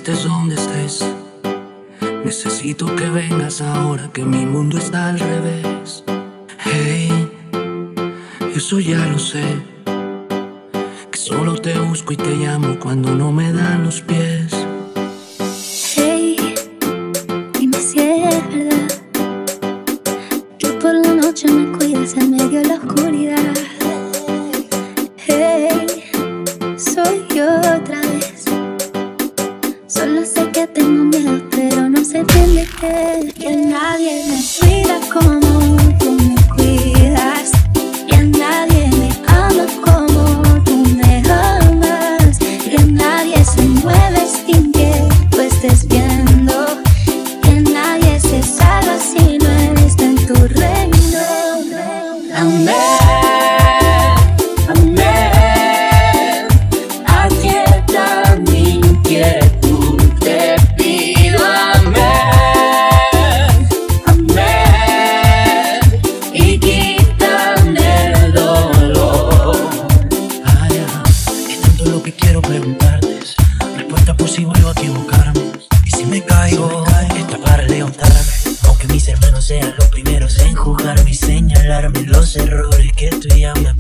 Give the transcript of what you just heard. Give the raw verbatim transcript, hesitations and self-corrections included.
estés donde estés, necesito que vengas ahora que mi mundo está al revés. Hey, eso ya lo sé, que solo te busco y te llamo cuando no me dan los pies. Hey, dime si es verdad que por la noche me cuidas en medio de la oscuridad. Hey, soy yo otra vez. Solo sé que tengo miedo, pero no sé entiende que, que nadie me cuida como tú me cuidas. Y a nadie me ama como tú me amas. Que nadie se mueve sin que tú estés viendo. Que nadie se salva si no está en tu reino. Amén. Preguntarte respuesta por si vuelvo a equivocarme. Y si me caigo, está para levantarme. Aunque mis hermanos sean los primeros en juzgarme y señalarme los errores que tú ya me